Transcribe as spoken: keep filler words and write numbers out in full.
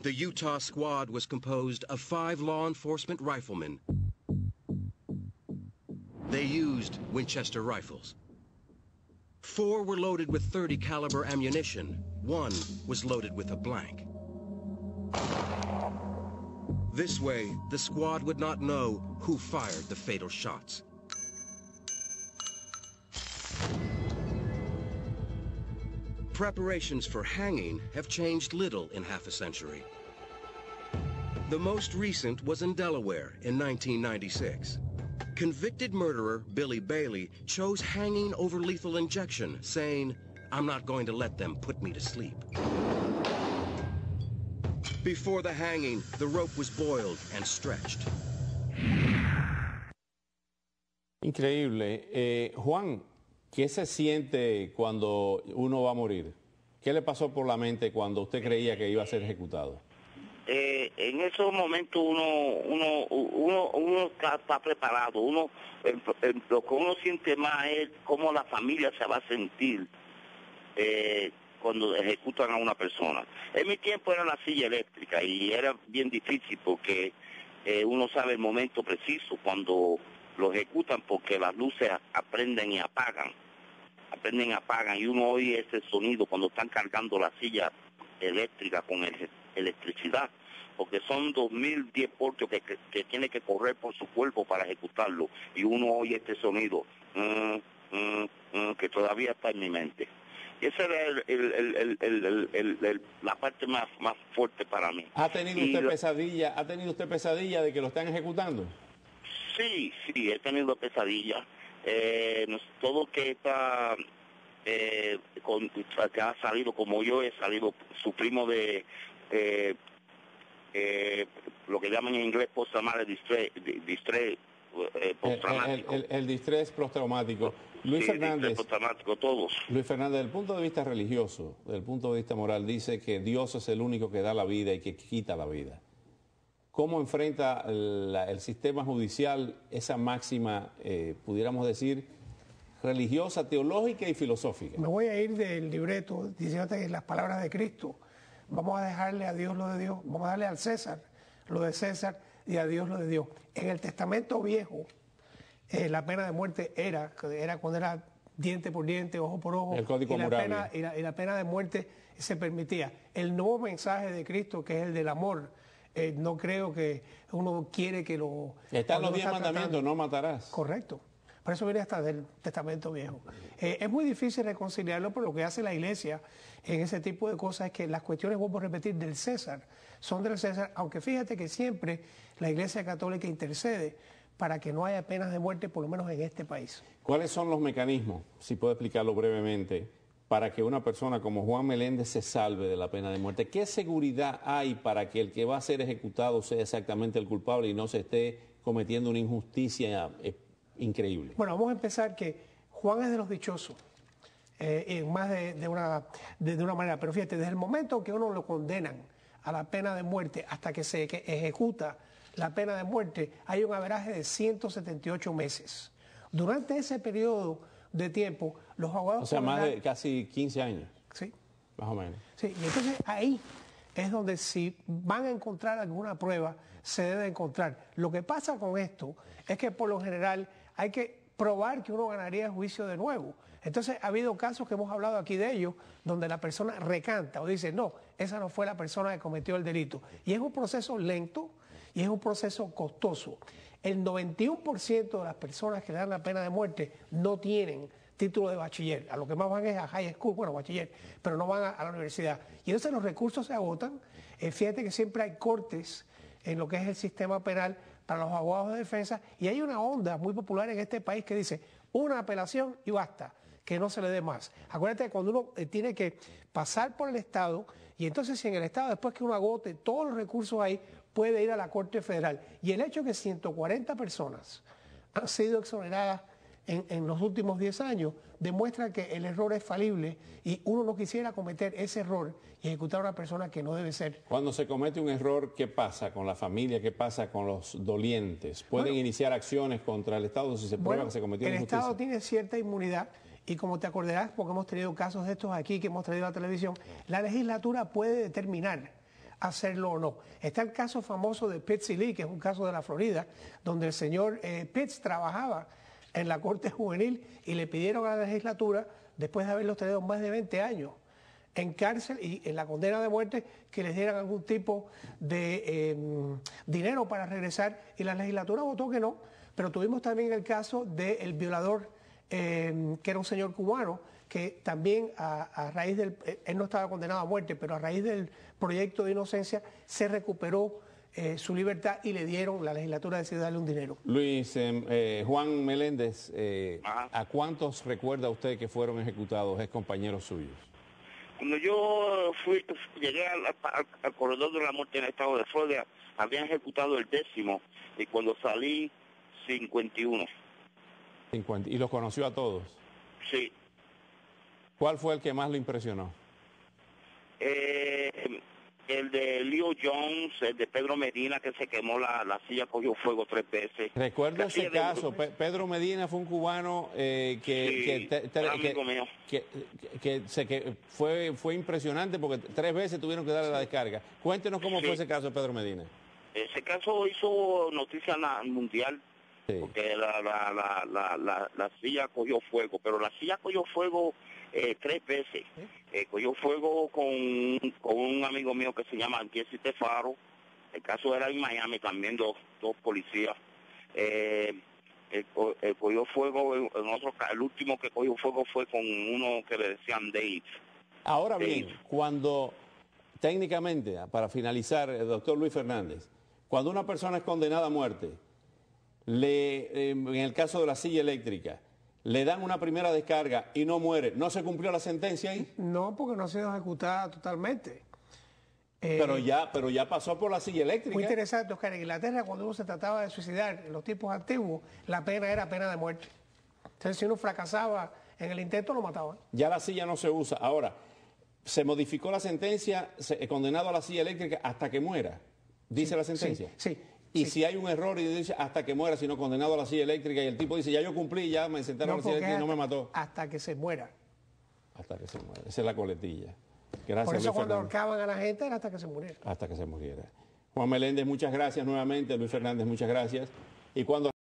The Utah squad was composed of five law enforcement riflemen. They used Winchester rifles. Four were loaded with thirty caliber ammunition. One was loaded with a blank. This way, the squad would not know who fired the fatal shots. Preparations for hanging have changed little in half a century. The most recent was in Delaware in nineteen ninety-six. Convicted murderer Billy Bailey chose hanging over lethal injection, saying, "I'm not going to let them put me to sleep." Before the hanging, the rope was boiled and stretched. Increíble. Eh, Juan, ¿qué se siente cuando uno va a morir? ¿Qué le pasó por la mente cuando usted creía que iba a ser ejecutado? Eh, en esos momentos uno uno uno uno está, está preparado. Uno el, el, lo que uno siente más es cómo la familia se va a sentir eh, cuando ejecutan a una persona. En mi tiempo era la silla eléctrica y era bien difícil porque eh, uno sabe el momento preciso cuando lo ejecutan, porque las luces aprenden y apagan, aprenden y apagan, y uno oye ese sonido cuando están cargando la silla eléctrica con el, electricidad, porque son dos mil diez voltios que, que, que tiene que correr por su cuerpo para ejecutarlo, y uno oye este sonido, mm, mm, mm, que todavía está en mi mente. Y esa era el, el, el, el, el, el, la parte más, más fuerte para mí. ¿Ha tenido y usted lo, pesadilla, ¿Ha tenido usted pesadilla de que lo están ejecutando? Sí, sí, he tenido pesadillas. Eh, todo que está, eh, con, que ha salido como yo, he salido, sufrimos de eh, eh, lo que llaman en inglés post-traumatic distress, distress eh, postraumático. El, el, el, el distrés postraumático. Luis sí, Fernández, postraumático, todos. Luis Fernández, desde el punto de vista religioso, desde el punto de vista moral, dice que Dios es el único que da la vida y que quita la vida. ¿Cómo enfrenta el, el sistema judicial esa máxima, eh, pudiéramos decir, religiosa, teológica y filosófica? Me voy a ir del libreto diciéndote las palabras de Cristo. Vamos a dejarle a Dios lo de Dios, vamos a darle al César lo de César y a Dios lo de Dios. En el Testamento Viejo, eh, la pena de muerte era, era cuando era diente por diente, ojo por ojo, el código y, la pena, Hammurabi. y, la, y la pena de muerte se permitía. El nuevo mensaje de Cristo, que es el del amor, Eh, no creo que uno quiere que lo... Están los diez mandamientos, no matarás. Correcto. Por eso viene hasta del Testamento Viejo. Eh, es muy difícil reconciliarlo, por lo que hace la Iglesia en ese tipo de cosas es que las cuestiones, vuelvo a repetir, del César, son del César, aunque fíjate que siempre la Iglesia Católica intercede para que no haya penas de muerte, por lo menos en este país. ¿Cuáles son los mecanismos, si puedo explicarlo brevemente, para que una persona como Juan Meléndez se salve de la pena de muerte? ¿Qué seguridad hay para que el que va a ser ejecutado sea exactamente el culpable y no se esté cometiendo una injusticia eh, increíble? Bueno, vamos a empezar que Juan es de los dichosos, eh, en más de, de, una, de, de una manera, pero fíjate, desde el momento que uno lo condenan a la pena de muerte hasta que se que ejecuta la pena de muerte, hay un averaje de ciento setenta y ocho meses. Durante ese periodo de tiempo, los abogados... O sea, más de casi quince años. Sí. Más o menos. Sí, y entonces ahí es donde si van a encontrar alguna prueba, se debe encontrar. Lo que pasa con esto es que por lo general hay que probar que uno ganaría el juicio de nuevo. Entonces ha habido casos que hemos hablado aquí de ellos, donde la persona recanta o dice, no, esa no fue la persona que cometió el delito. Y es un proceso lento y es un proceso costoso. El noventa y uno por ciento de las personas que le dan la pena de muerte no tienen título de bachiller. A lo que más van es a high school, bueno, bachiller, pero no van a, a la universidad. Y entonces los recursos se agotan. Eh, fíjate que siempre hay cortes en lo que es el sistema penal para los abogados de defensa, y hay una onda muy popular en este país que dice una apelación y basta, que no se le dé más. Acuérdate que cuando uno eh, tiene que pasar por el Estado, y entonces si en el Estado, después que uno agote todos los recursos ahí, puede ir a la Corte Federal. Y el hecho de que ciento cuarenta personas han sido exoneradas en, en los últimos diez años demuestra que el error es falible y uno no quisiera cometer ese error y ejecutar a una persona que no debe ser. Cuando se comete un error, ¿qué pasa con la familia? ¿Qué pasa con los dolientes? ¿Pueden bueno, iniciar acciones contra el Estado si se prueba bueno, que se cometió una injusticia? El Estado tiene cierta inmunidad y como te acordarás, porque hemos tenido casos de estos aquí que hemos traído a la televisión, la legislatura puede determinar hacerlo o no. Está el caso famoso de Pitts y Lee, que es un caso de la Florida, donde el señor eh, Pitts trabajaba en la Corte Juvenil y le pidieron a la legislatura, después de haberlos tenido más de veinte años en cárcel y en la condena de muerte, que les dieran algún tipo de eh, dinero para regresar, y la legislatura votó que no. Pero tuvimos también el caso del violador, eh, que era un señor cubano, que también a, a raíz del, él no estaba condenado a muerte, pero a raíz del proyecto de inocencia se recuperó eh, su libertad y le dieron, la legislatura decidió darle un dinero. Luis, eh, eh, Juan Meléndez, eh, ¿a cuántos recuerda usted que fueron ejecutados, ex compañeros suyos? Cuando yo fui, llegué al, al, al corredor de la muerte en el estado de Florida, habían ejecutado el décimo, y cuando salí, cincuenta y uno. cincuenta. ¿Y los conoció a todos? Sí. ¿Cuál fue el que más lo impresionó? Eh, el de Leo Jones, el de Pedro Medina, que se quemó la, la silla, cogió fuego tres veces. Recuerdo La ese silla de- caso. Pe- Pedro Medina fue un cubano eh, que, Sí, que, te- te- era que- amigo mío. que- que- que se, que fue, fue impresionante porque tres veces tuvieron que darle la descarga. Cuéntenos cómo Sí. fue ese caso de Pedro Medina. Ese caso hizo noticia na- mundial, Sí. porque la, la, la, la, la, la silla cogió fuego, pero la silla cogió fuego eh, tres veces. Eh, cogió fuego con, con un amigo mío que se llama Jesse Tefaro. El caso era en Miami también, dos, dos policías. Eh, el, co- el cogió fuego en, en otro ca- el último que cogió fuego fue con uno que le decían Dave. Ahora bien, Sí. cuando técnicamente, para finalizar, el doctor Luis Fernández, cuando una persona es condenada a muerte, le, eh, en el caso de la silla eléctrica, le dan una primera descarga y no muere, ¿no se cumplió la sentencia ahí? No, porque no ha sido ejecutada totalmente. Eh, Pero ya, pero ya pasó por la silla eléctrica. Muy interesante, Oscar. En Inglaterra, cuando uno se trataba de suicidar, en los tiempos antiguos, la pena era pena de muerte. Entonces, si uno fracasaba en el intento, lo mataban. Ya la silla no se usa. Ahora, se modificó la sentencia, se, eh, condenado a la silla eléctrica hasta que muera, dice la sentencia. Sí, sí. Y sí. si hay un error y dice hasta que muera, sino condenado a la silla eléctrica, y el tipo dice, ya yo cumplí, ya me sentaron a la silla porque eléctrica y no me hasta- mató. Hasta que se muera. Hasta que se muera. Esa es la coletilla. Gracias, Por eso Luis cuando Fernández. ahorcaban a la gente era hasta que se muriera. Hasta que se muriera. Juan Meléndez, muchas gracias nuevamente. Luis Fernández, muchas gracias. Y cuando